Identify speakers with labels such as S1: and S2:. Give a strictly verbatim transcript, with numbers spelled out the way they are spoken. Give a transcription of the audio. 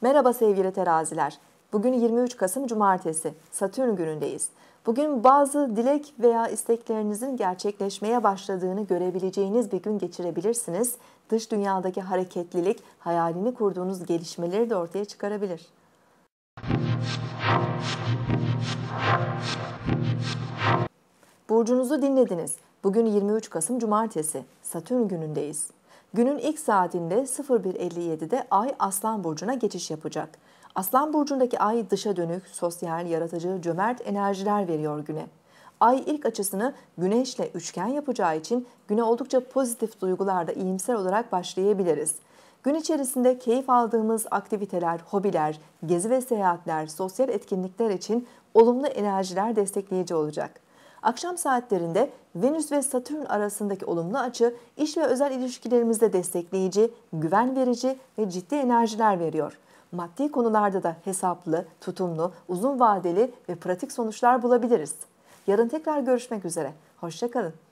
S1: Merhaba sevgili teraziler. Bugün yirmi üç Kasım Cumartesi, Satürn günündeyiz. Bugün bazı dilek veya isteklerinizin gerçekleşmeye başladığını görebileceğiniz bir gün geçirebilirsiniz. Dış dünyadaki hareketlilik, hayalini kurduğunuz gelişmeleri de ortaya çıkarabilir. Burcunuzu dinlediniz. Bugün yirmi üç Kasım Cumartesi, Satürn günündeyiz. Günün ilk saatinde sıfır bir elli yedi'de Ay Aslan Burcu'na geçiş yapacak. Aslan Burcu'ndaki Ay dışa dönük, sosyal, yaratıcı, cömert enerjiler veriyor güne. Ay ilk açısını Güneş'le üçgen yapacağı için güne oldukça pozitif duygularda iyimser olarak başlayabiliriz. Gün içerisinde keyif aldığımız aktiviteler, hobiler, gezi ve seyahatler, sosyal etkinlikler için olumlu enerjiler destekleyici olacak. Akşam saatlerinde Venüs ve Satürn arasındaki olumlu açı iş ve özel ilişkilerimizde destekleyici, güven verici ve ciddi enerjiler veriyor. Maddi konularda da hesaplı, tutumlu, uzun vadeli ve pratik sonuçlar bulabiliriz. Yarın tekrar görüşmek üzere. Hoşça kalın.